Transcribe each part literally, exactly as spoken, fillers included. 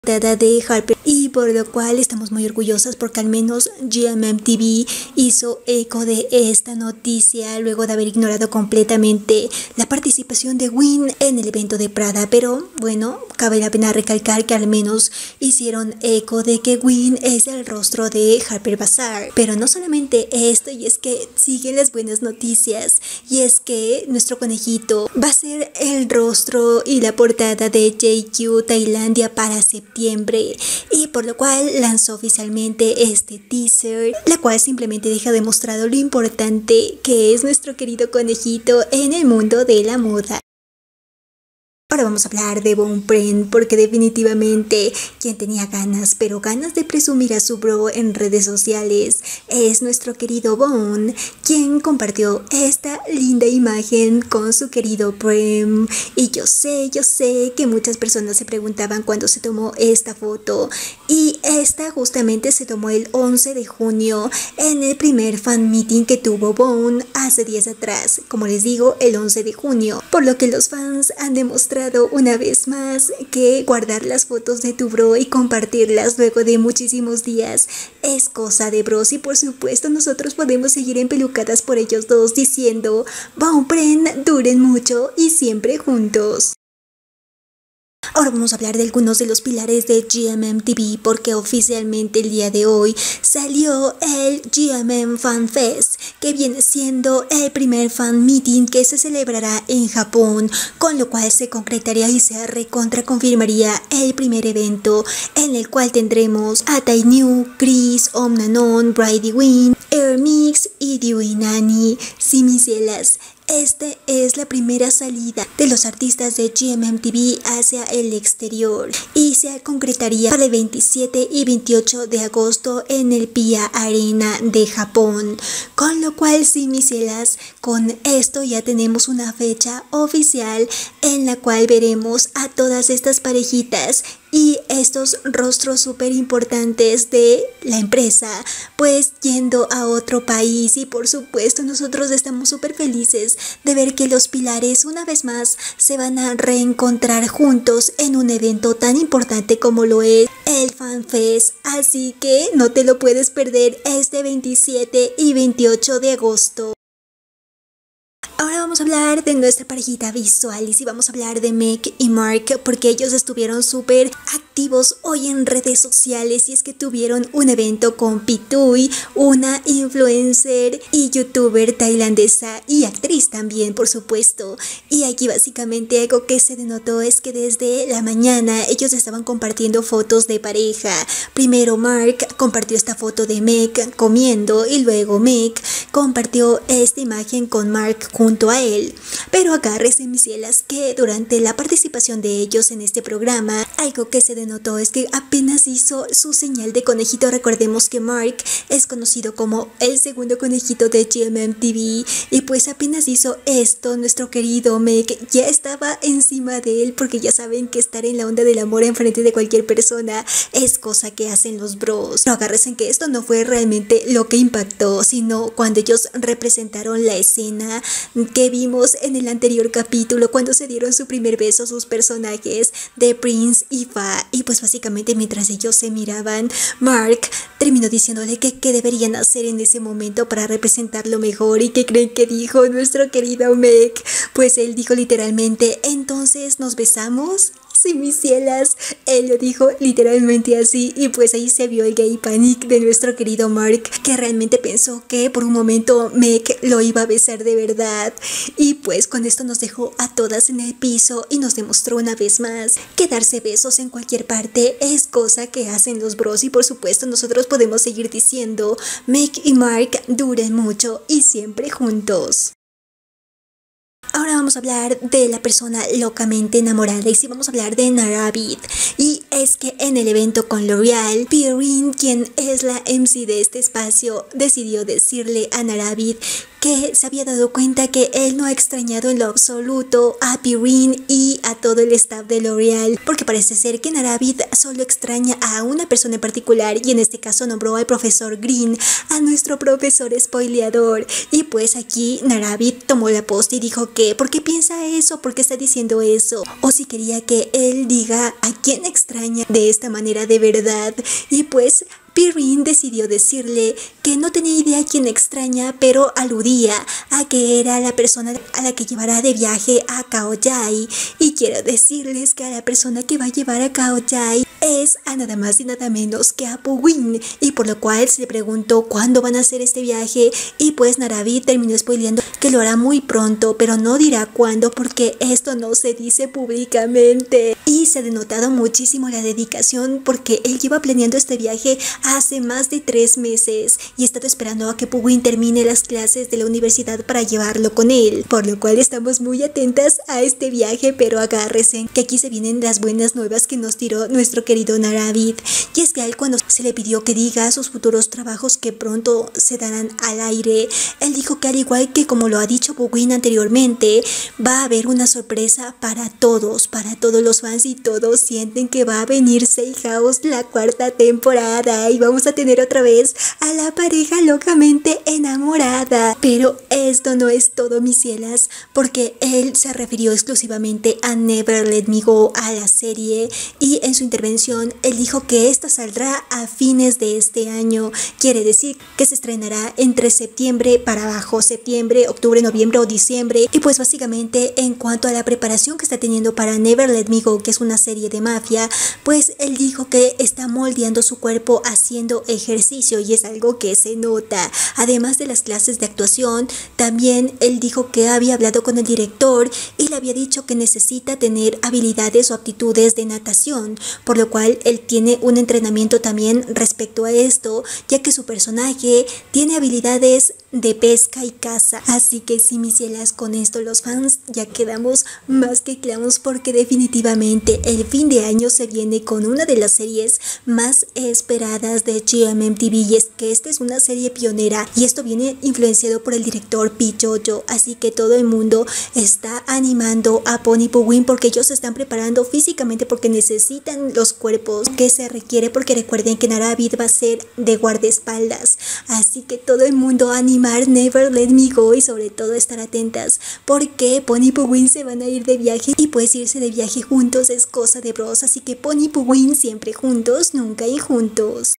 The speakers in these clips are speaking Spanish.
De Harper, y por lo cual estamos muy orgullosas porque al menos G M M T V hizo eco de esta noticia luego de haber ignorado completamente la participación de Gwen en el evento de Prada. Pero bueno, cabe la pena recalcar que al menos hicieron eco de que Gwen es el rostro de Harper Bazaar. Pero no solamente esto, y es que siguen las buenas noticias, y es que nuestro conejito va a ser el rostro y la portada de J Q Tailandia para septiembre, y por lo cual lanzó oficialmente este teaser, la cual simplemente deja demostrado lo importante que es nuestro querido conejito en el mundo de la moda. Ahora vamos a hablar de Von Prem, porque definitivamente quien tenía ganas, pero ganas de presumir a su bro en redes sociales, es nuestro querido Von, quien compartió esta linda imagen con su querido Prem. Y yo sé, yo sé que muchas personas se preguntaban cuándo se tomó esta foto, y esta justamente se tomó el once de junio en el primer fan meeting que tuvo Von hace días atrás, como les digo, el once de junio, por lo que los fans han demostrado una vez más que guardar las fotos de tu bro y compartirlas luego de muchísimos días es cosa de bros, y por supuesto nosotros podemos seguir empelucadas por ellos dos diciendo Von Prem, duren mucho y siempre juntos. Ahora vamos a hablar de algunos de los pilares de G M M T V, porque oficialmente el día de hoy salió el G M M Fan Fest, que viene siendo el primer fan meeting que se celebrará en Japón, con lo cual se concretaría y se recontra confirmaría el primer evento en el cual tendremos a Taenew, Chris, Omnanon, Brady Win, Air Mix y Dewey Nani. Si mis cielas, esta es la primera salida de los artistas de G M M T V hacia el exterior y se concretaría para el veintisiete y veintiocho de agosto en el Pia Arena de Japón. Con lo cual, sí, mis cielas, con esto ya tenemos una fecha oficial en la cual veremos a todas estas parejitas y estos rostros súper importantes de la empresa pues yendo a otro país. Y por supuesto nosotros estamos súper felices de ver que los pilares una vez más se van a reencontrar juntos en un evento tan importante como lo es el Fan Fest, así que no te lo puedes perder este veintisiete y veintiocho de agosto. Ahora vamos a hablar de nuestra parejita visual, y sí, vamos a hablar de Meg y Mark, porque ellos estuvieron súper activos hoy en redes sociales, y es que tuvieron un evento con Pitui, una influencer y youtuber tailandesa y actriz también, por supuesto. Y aquí básicamente algo que se denotó es que desde la mañana ellos estaban compartiendo fotos de pareja. Primero Mark compartió esta foto de Meg comiendo, y luego Meg compartió esta imagen con Mark junto a él. Pero agárrense, mis cielas, que durante la participación de ellos en este programa, algo que se denotó es que apenas hizo su señal de conejito. Recordemos que Mark es conocido como el segundo conejito de G M M T V, y pues apenas hizo esto, nuestro querido Meg ya estaba encima de él, porque ya saben que estar en la onda del amor enfrente de cualquier persona es cosa que hacen los bros. No, agárrense que esto no fue realmente lo que impactó, sino cuando ellos representaron la escena que vimos en el anterior capítulo, cuando se dieron su primer beso sus personajes de Prince y Fa. Y pues básicamente mientras ellos se miraban, Mark terminó diciéndole que qué deberían hacer en ese momento para representarlo mejor. ¿Y qué creen que dijo nuestro querido Meg? Pues él dijo literalmente, entonces nos besamos. Sí, mis cielas, él lo dijo literalmente así, y pues ahí se vio el gay panic de nuestro querido Mark, que realmente pensó que por un momento Meg lo iba a besar de verdad. Y pues con esto nos dejó a todas en el piso y nos demostró una vez más que darse besos en cualquier parte es cosa que hacen los bros. Y por supuesto nosotros podemos seguir diciendo Meg y Mark duren mucho y siempre juntos. Ahora vamos a hablar de la persona locamente enamorada, y sí, vamos a hablar de Naravid. Y es que en el evento con L'Oreal, Pierrine, quien es la M C de este espacio, decidió decirle a Naravid que se había dado cuenta que él no ha extrañado en lo absoluto a Perrine y a todo el staff de L'Oreal, porque parece ser que Naravid solo extraña a una persona en particular, y en este caso nombró al profesor Green, a nuestro profesor spoileador. Y pues aquí Naravid tomó la posta y dijo que ¿por qué piensa eso? ¿Por qué está diciendo eso? O si quería que él diga a quién extraña de esta manera de verdad. Y pues Perrine decidió decirle que no tenía idea a quién extraña, pero aludía a que era la persona a la que llevará de viaje a Kaoyai. Y quiero decirles que a la persona que va a llevar a Kaoyai es a nada más y nada menos que a Puwin, y por lo cual se le preguntó cuándo van a hacer este viaje, y pues Naravid terminó spoileando que lo hará muy pronto, pero no dirá cuándo porque esto no se dice públicamente. Y se ha denotado muchísimo la dedicación porque él lleva planeando este viaje hace más de tres meses y he estado esperando a que Puwin termine las clases de la universidad para llevarlo con él, por lo cual estamos muy atentas a este viaje, pero agárrense que aquí se vienen las buenas nuevas que nos tiró nuestro querido Naravid. Y es que a él, cuando se le pidió que diga sus futuros trabajos que pronto se darán al aire, él dijo que al igual que como lo ha dicho Puwin anteriormente, va a haber una sorpresa para todos, para todos los fans, y todos sienten que va a venir Sail House la cuarta temporada y vamos a tener otra vez a la pareja locamente enamorada. Pero esto no es todo, mis cielas, porque él se refirió exclusivamente a Never Let Me Go, a la serie, y en su intervención él dijo que esta saldrá a fines de este año. Quiere decir que se estrenará entre septiembre para abajo, septiembre, octubre, noviembre o diciembre. Y pues básicamente en cuanto a la preparación que está teniendo para Never Let Me Go, que es una serie de mafia, pues él dijo que está moldeando su cuerpo haciendo ejercicio, y es algo que se nota. Además de las clases de actuación, también él dijo que había hablado con el director y le había dicho que necesita tener habilidades o aptitudes de natación, por lo cual él tiene un entrenamiento también respecto a esto, ya que su personaje tiene habilidades de pesca y caza. Así que sí, mis cielas, con esto los fans ya quedamos más que claros, porque definitivamente el fin de año se viene con una de las series más esperadas de G M M T V, y es que esta es una serie pionera y esto viene influenciado por el director Pi Jojo, así que todo el mundo está animando a Pony Puwin porque ellos se están preparando físicamente, porque necesitan los cuerpos que se requiere, porque recuerden que Naravid va a ser de guardaespaldas, así que todo el mundo anima Never Let Me Go, y sobre todo estar atentas porque Pony y Puwin se van a ir de viaje, y pues irse de viaje juntos es cosa de bros, así que Pony y Puwin siempre juntos, nunca injuntos.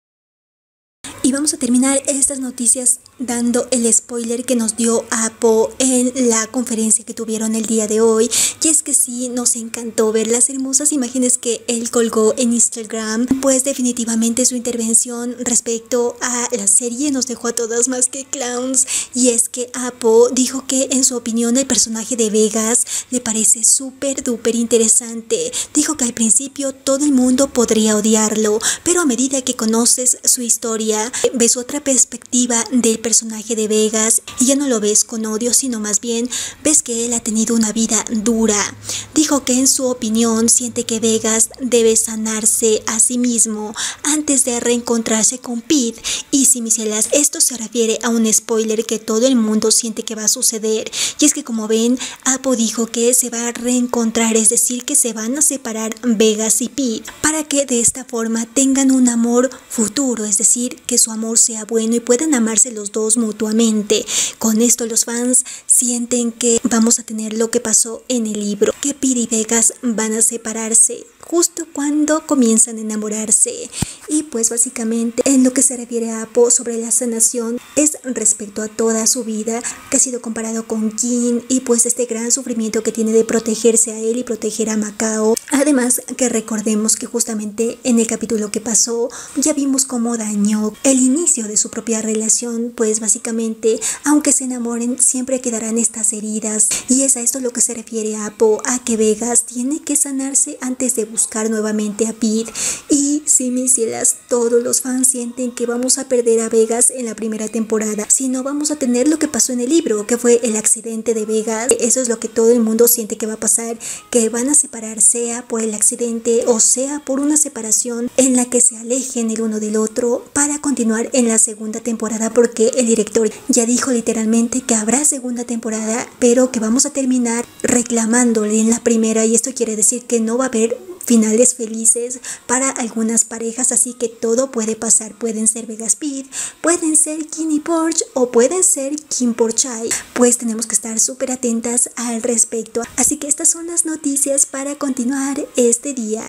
Y vamos a terminar estas noticias dando el spoiler que nos dio Apo en la conferencia que tuvieron el día de hoy. Y es que sí, nos encantó ver las hermosas imágenes que él colgó en Instagram. Pues definitivamente su intervención respecto a la serie nos dejó a todas más que clowns. Y es que Apo dijo que en su opinión el personaje de Vegas le parece súper duper interesante. Dijo que al principio todo el mundo podría odiarlo, pero a medida que conoces su historia, ves otra perspectiva del personaje de Vegas y ya no lo ves con odio, sino más bien ves que él ha tenido una vida dura. Dijo que en su opinión siente que Vegas debe sanarse a sí mismo antes de reencontrarse con Pete. Y si, mis cielas, esto se refiere a un spoiler que todo el mundo siente que va a suceder, y es que, como ven, Apo dijo que se va a reencontrar, es decir, que se van a separar Vegas y Pete para que de esta forma tengan un amor futuro, es decir, que su amor sea bueno y puedan amarse los dos mutuamente. Con esto los fans sienten que vamos a tener lo que pasó en el libro, que Pete y Vegas van a separarse justo cuando comienzan a enamorarse. Y pues básicamente en lo que se refiere a Apo sobre la sanación es respecto a toda su vida, que ha sido comparado con Jin, y pues este gran sufrimiento que tiene de protegerse a él y proteger a Macao. Además, que recordemos que justamente en el capítulo que pasó ya vimos cómo dañó el inicio de su propia relación. Pues básicamente, aunque se enamoren, siempre quedarán estas heridas, y es a esto lo que se refiere a Apo, a que Vegas tiene que sanarse antes de buscar nuevamente a Pete. Y Sí, sí, mis cielas, todos los fans sienten que vamos a perder a Vegas en la primera temporada. Si no, vamos a tener lo que pasó en el libro, que fue el accidente de Vegas. Eso es lo que todo el mundo siente que va a pasar, que van a separar, sea por el accidente o sea por una separación en la que se alejen el uno del otro para continuar en la segunda temporada, porque el director ya dijo literalmente que habrá segunda temporada, pero que vamos a terminar reclamándole en la primera, y esto quiere decir que no va a haber finales felices para algunas parejas, así que todo puede pasar. Pueden ser Vegas Speed, pueden ser Kim y Porsche o pueden ser Kim Porchai. Pues tenemos que estar súper atentas al respecto. Así que estas son las noticias para continuar este día.